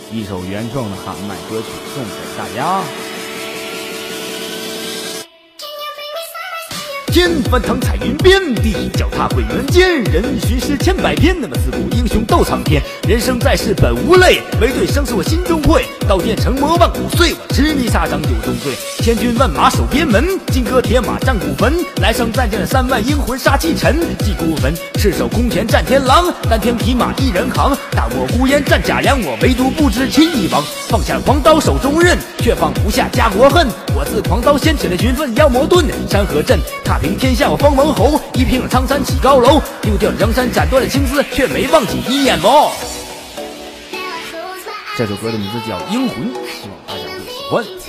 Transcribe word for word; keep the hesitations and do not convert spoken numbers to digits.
一首原创的喊麦歌曲送给大家。天翻腾彩云边，地脚踏鬼门间，人寻诗千百篇，那么自古英雄斗苍天。人生在世本无泪，唯对生是我心中会。刀剑成魔万古岁，我执迷沙场九重罪。千军万马守边门，金戈铁马战古坟。来生再见了三万英魂杀气沉，祭孤坟，赤手空拳战天狼，单天匹马一人扛。大漠孤烟战甲良，我唯独不知亲一亡。放下狂刀手中刃，却放不下家国恨。我自狂刀掀起了群愤妖魔盾，山河阵踏平天下我方文侯，一拼了苍山起高楼，丢掉了江山斩断了青丝，却没忘记一眼眸。这首歌的名字叫《英魂》，希望大家会喜欢。